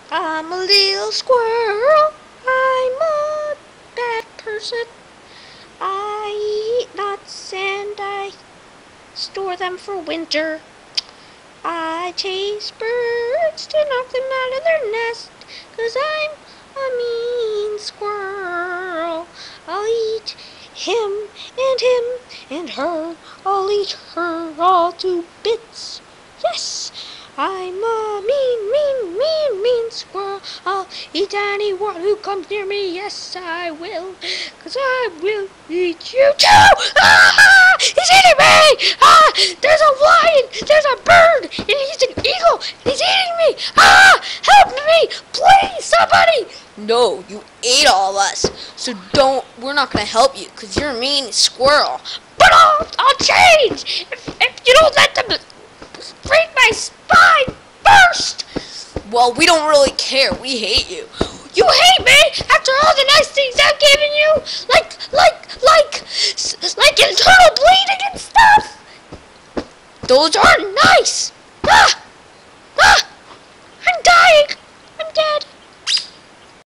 I'm a little squirrel. I'm a bad person. I eat nuts and I store them for winter. I chase birds to knock them out of their nest, 'cause I'm a mean squirrel. I'll eat him and her. I'll eat her all to bits. Yes, I'm a mean squirrel. I'll eat anyone who comes near me. Yes, I will, 'cause I will eat you too. Ah! He's eating me! Ah! There's a lion! There's a bird! And he's an eagle! And he's eating me! Ah! Help me! Please, somebody! No, you ate all of us. So we're not going to help you because you're a mean squirrel. But I'll change if you don't let them break my spine first! Well, we don't really care. We hate you. You hate me after all the nice things I've given you? Like internal bleeding and stuff? Those aren't nice.